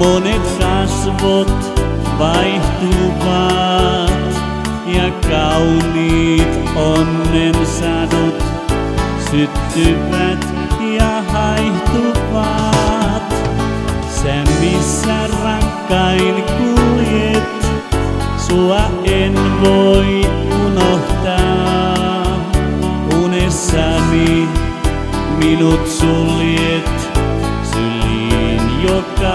Monet kasvot vaihtuvat ja kauniit onnen sadut syttyvät ja haihtuvat. Sä missä rakkain kuljet, sua en voi unohtaa. Unessani minut suljet syliin, joka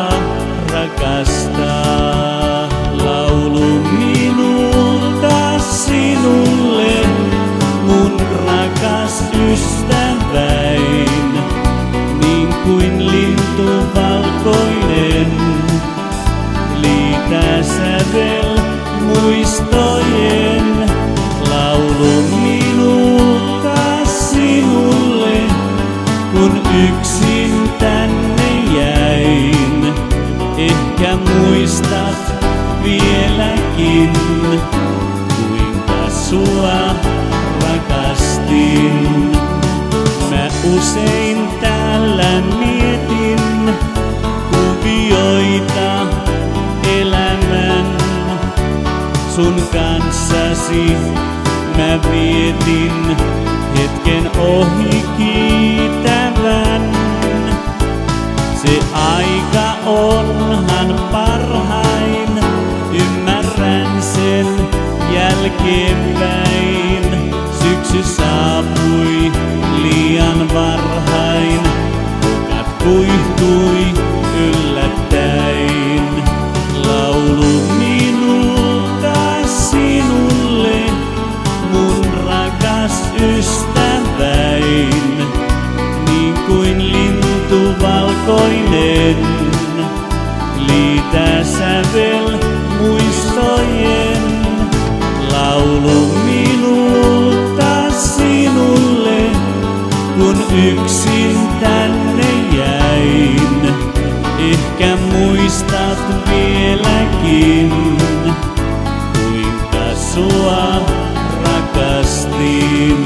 rakastaa. Laulu minulta sinulle, mun rakas ystäväin, niin kuin lintu valkoinen. Liitä sävel muistojen, laulu minulta sinulle, kun yksin tänne jäin. Ehkä muistat vieläkin, kuinka sua rakastin. Mä usein täällä mietin kuvioita elämän. Sun kanssasi mä vietin hetken ohi kiitävän. Se aika onhan parhain, ymmärrän sen jälkeenpäin. Syksy saapui liian varhain, kukat kuihtui yllättäin. Laulu minulta sinulle, mun rakas ystäväin, niin kuin lintu valkoinen. Liitä sävel muistojen, laulu minulta sinulle, kun yksin tänne jäin. Ehkä muistat vieläkin, kuinka sua rakastin.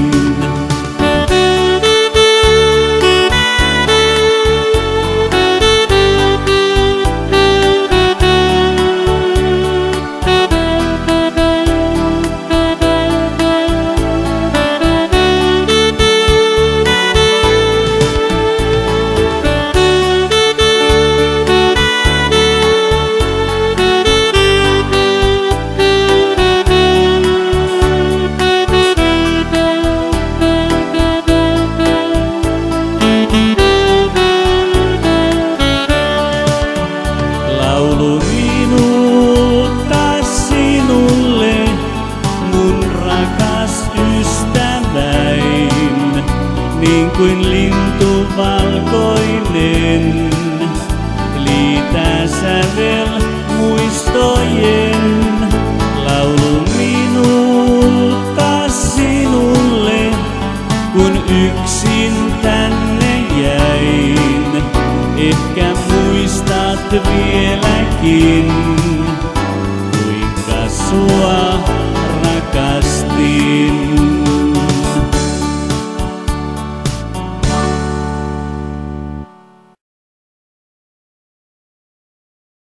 Laulu minulta sinulle, mun rakas ystäväin, niin kuin lintu valkoinen. Liitä sävel muistojen, laulu minulta sinulle, kun yksin tänne jäin. Ehkä muistat vieläkin, kuinka sua